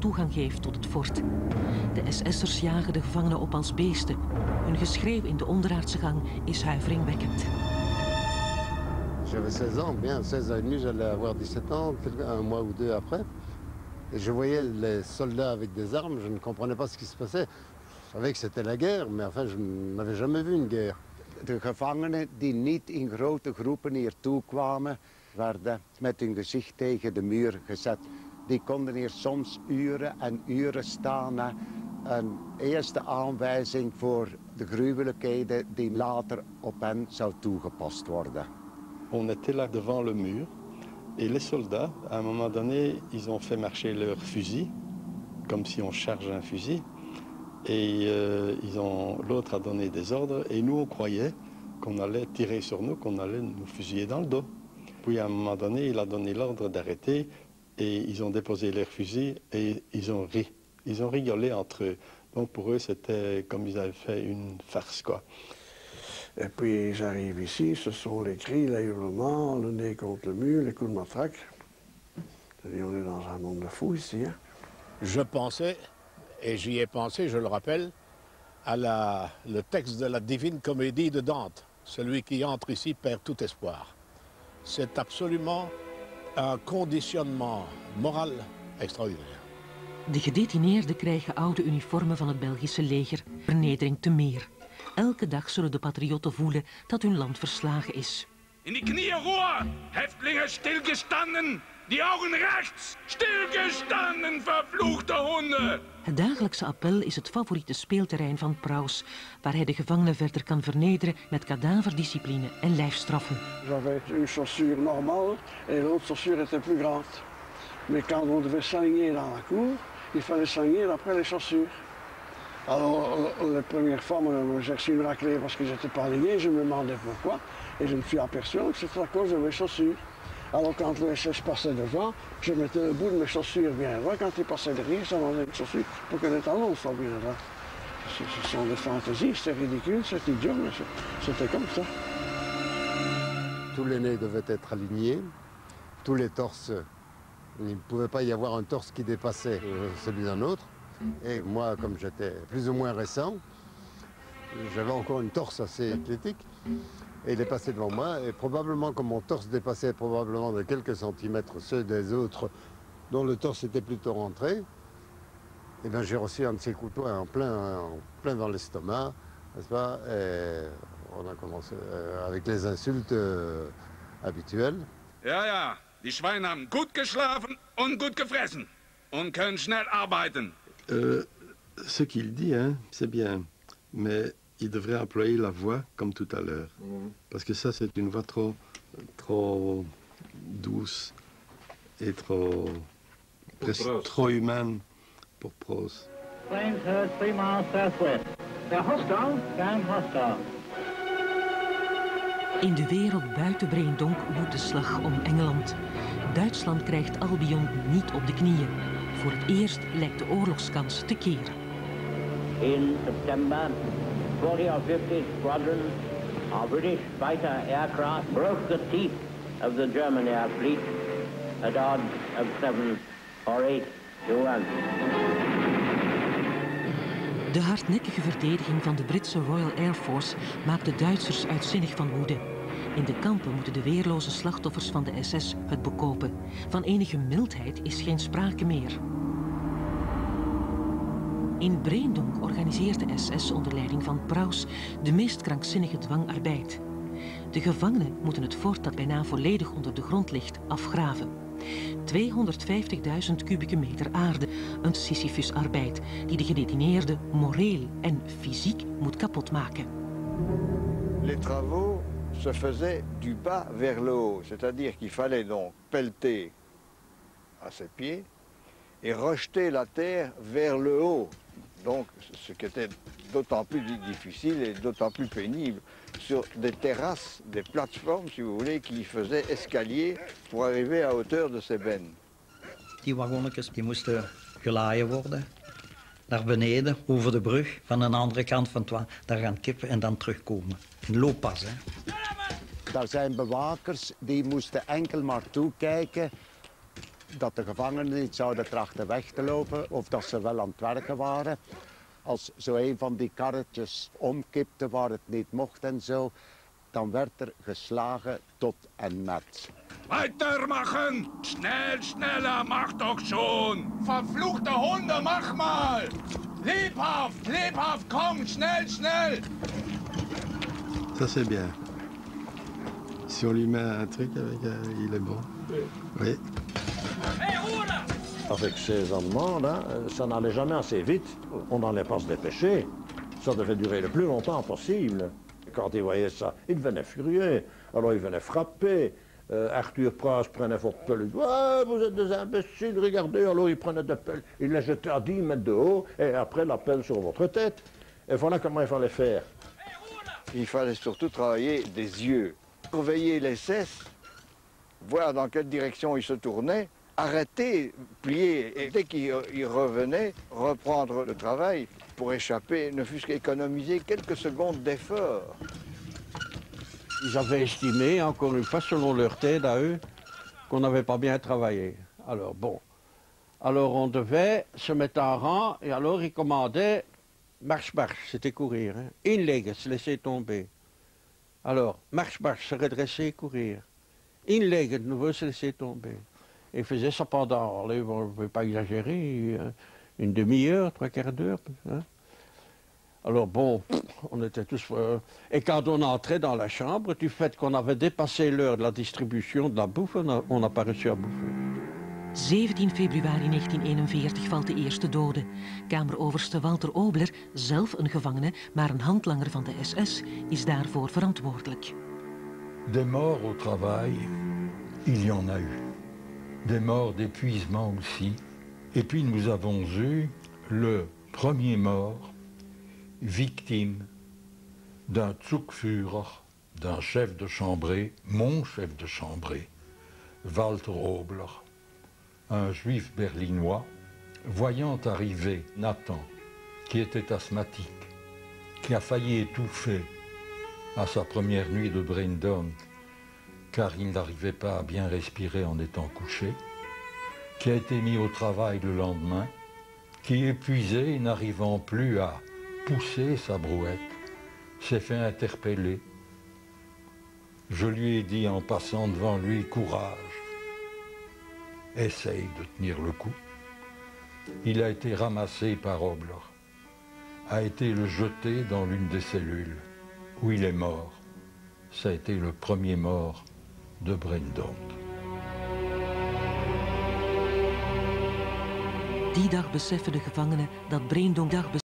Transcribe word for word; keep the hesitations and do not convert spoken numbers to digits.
toegang geeft tot het fort. De S S'ers jagen de gevangenen op als beesten. Hun geschreeuw in de onderaardse gang is huiveringwekkend. J'avais seize ans, bien seize ans et demi, j'allais avoir dix-sept ans, un mois ou deux après. Et je voyais les soldats avec des armes, je ne comprenais pas ce qui se passait. Je savais que c'était la guerre, mais enfin, je n'avais jamais vu une guerre. De gevangenen die niet in grote groepen hier toe kwamen, werden met hun gezicht tegen de muur gezet. Die konden hier soms uren en uren staan. Een eerste aanwijzing voor de gruwelijkheden die later op hen zou toegepast worden. On était là devant le mur et les soldats, à un moment donné, ils ont fait marcher leurs fusils, comme si on charge un fusil. Et euh, ils ont, l'autre a donné des ordres et nous on croyait qu'on allait tirer sur nous, qu'on allait nous fusiller dans le dos. Puis à un moment donné, il a donné l'ordre d'arrêter et ils ont déposé leurs fusils et ils ont ri. Ils ont rigolé entre eux. Donc pour eux, c'était comme ils avaient fait une farce, quoi. Et puis j'arrive ici, ce sont les cris, les hurlements, le nez contre le mur, les coups de matraque. C'est-à-dire, on est dans un monde de fous ici. Hein. Je pensais, et j'y ai pensé, je le rappelle, à la, le texte de la Divine Comédie de Dante. Celui qui entre ici perd tout espoir. C'est absolument un conditionnement moral extraordinaire. De gedetineerden krijgen oude uniformen van het Belgische leger. Vernedering te meer. Elke dag zullen de patriotten voelen dat hun land verslagen is. In die knieën roer, Häftlinge stilgestanden, die Augen rechts, stilgestanden, vervloekte honden. Het dagelijkse appel is het favoriete speelterrein van Prauws, waar hij de gevangenen verder kan vernederen met kadaverdiscipline en lijfstraffen. J'avais une chaussure normale et l'autre chaussure était plus grande. Mais quand on devait s'aligner dans la cour, il fallait s'aligner après les chaussures. Alors, la première fois, j'ai reçu une raclée parce que je n'étais pas aligné, je me demandais pourquoi, et je me suis aperçu que c'était à cause de mes chaussures. Alors, quand le S S passait devant, je mettais le bout de mes chaussures bien droit, quand il passait derrière, ça m'enlevait une chaussure pour que les talons soient bien droits. Ce, ce sont des fantaisies, c'est ridicule, c'est idiot, mais c'était comme ça. Tous les nez devaient être alignés, tous les torses, il ne pouvait pas y avoir un torse qui dépassait celui d'un autre. Et moi, comme j'étais plus ou moins récent, j'avais encore une torse assez athlétique. Et il est passé devant moi, et probablement comme mon torse dépassait probablement de quelques centimètres ceux des autres dont le torse était plutôt rentré, et bien j'ai reçu un de ces coups de poing en plein, en plein dans l'estomac, n'est-ce pas? Et on a commencé euh, avec les insultes euh, habituelles. Ja, ja, die Schweine haben gut geschlafen und gut gefressen und können schnell arbeiten. Euh, ce qu'il dit, hein, c'est bien, mais il devrait employer la voix comme tout à l'heure. Mmh. Parce que ça, c'est une voix trop, trop douce et trop, presque, trop humaine pour Prauws. Planes heard three miles southwest. They're hostile, down hostile. In de wereld buiten Breendonk woedt de slag om Engeland. Duitsland krijgt Albion niet op de knieën. Voor het eerst lijkt de oorlogskans te keren. In september, forty or fifty squadrons of British fighter aircraft broke the teeth of the German air fleet at odds of seven or eight to one. De hardnekkige verdediging van de Britse Royal Air Force maakt de Duitsers uitzinnig van woede. In de kampen moeten de weerloze slachtoffers van de S S het bekopen. Van enige mildheid is geen sprake meer. In Breendonk organiseert de S S onder leiding van Prauws de meest krankzinnige dwangarbeid. De gevangenen moeten het fort dat bijna volledig onder de grond ligt afgraven. tweehonderdvijftigduizend kubieke meter aarde, een Sisyphusarbeid die de gedetineerden moreel en fysiek moet kapotmaken. Les travaux se faisaient du bas vers le haut, c'est-à-dire qu'il fallait donc pelleter à ses pieds et rejeter la terre vers le haut. Donc, ce qui était d'autant plus difficile et d'autant plus pénible sur des terrasses, des plateformes, si vous voulez, qui faisaient escalier pour arriver à hauteur de ces bennes. Die wagonnetjes die moesten gelaaien worden naar beneden, over de brug, van een andere kant van het water, daar gaan kippen en dan terugkomen. Een looppas, hè. Daar zijn bewakers die moesten enkel maar toekijken dat de gevangenen niet zouden trachten weg te lopen of dat ze wel aan het werken waren. Als zo een van die karretjes omkipte waar het niet mocht en zo, dan werd er geslagen tot en met. Weitermachen! Schnell, schneller, mach doch schon! Verfluchte Hunde, mach mal! Lebhaft, lebhaft, komm, schnell, schnell! Ça c'est bien. Si on lui met un truc avec, euh, il est bon. Oui. Avec ces Allemands-là, ça n'allait jamais assez vite. On n'allait pas se dépêcher. Ça devait durer le plus longtemps possible. Quand ils voyaient ça, ils devenaient furieux. Alors ils venaient frapper. Euh, Arthur Pras prenait votre pelle. Ouais, vous êtes des imbéciles, regardez. Alors il prenait des pelles, il les jetait à dix mètres de haut, et après la pelle sur votre tête. Et voilà comment il fallait faire. Il fallait surtout travailler des yeux. Surveiller les cesses, voir dans quelle direction ils se tournaient, arrêter, plier, et dès qu'ils revenaient, reprendre le travail pour échapper, ne fût-ce qu'économiser quelques secondes d'effort. Ils avaient estimé, encore une fois, selon leur tête à eux, qu'on n'avait pas bien travaillé. Alors bon, alors on devait se mettre en rang, et alors ils commandaient marche, marche, c'était courir. Hein. Inleggen, se laisser tomber. Alors, marche, marche, se redresser, courir. Inleggen, de nouveau se laisser tomber. Et ils faisaient ça pendant, allez, on ne veut pas exagérer, une demi-heure, trois quarts d'heure. Hein. Alors bon, on était tous... Euh, et quand on entrait dans la chambre, du fait qu'on avait dépassé l'heure de la distribution de la bouffe, on n'a pas reçu à bouffer. zeventien februari negentien eenenveertig valt de eerste dode. Kameroverste Walter Obler, zelf een gevangene, maar een handlanger van de S S, is daarvoor verantwoordelijk. Des morts au travail, il y en a eu. Des morts d'épuisement aussi. Et puis nous avons eu le premier mort, victime d'un Zugführer, d'un chef de chambrée, mon chef de chambrée, Walter Obler, un juif berlinois, voyant arriver Nathan, qui était asthmatique, qui a failli étouffer à sa première nuit de brain-dump, car il n'arrivait pas à bien respirer en étant couché, qui a été mis au travail le lendemain, qui, épuisé, n'arrivant plus à pousser sa brouette, s'est fait interpeller. Je lui ai dit en passant devant lui, courage, essaye de tenir le coup. Il a été ramassé par Obler, a été le jeté dans l'une des cellules, où il est mort. Ça a été le premier mort de brain-dump. Die dag beseffen de gevangenen dat brain-dump dag